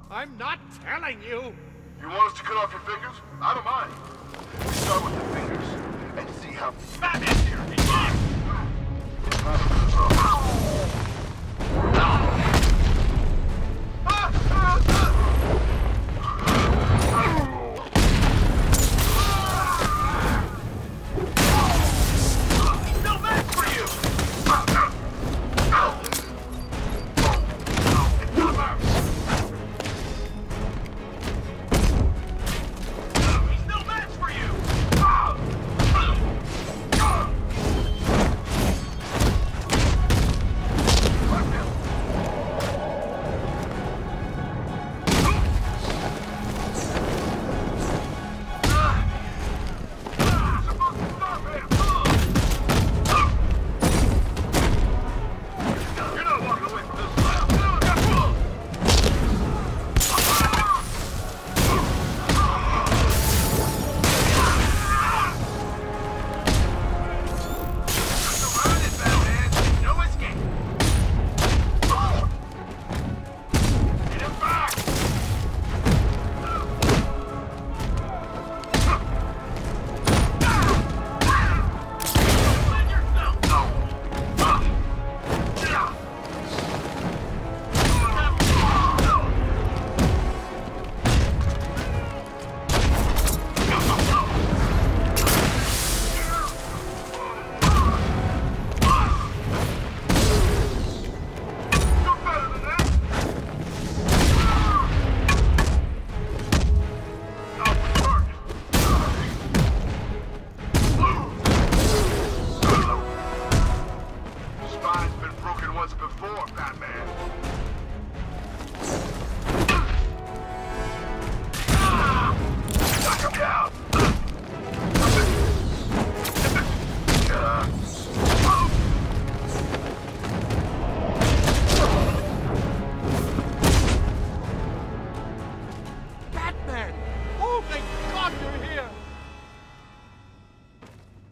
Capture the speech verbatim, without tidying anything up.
I'm not telling you! You want us to cut off your fingers? I don't mind. We start with the fingers and see how... Batman's here! He's on!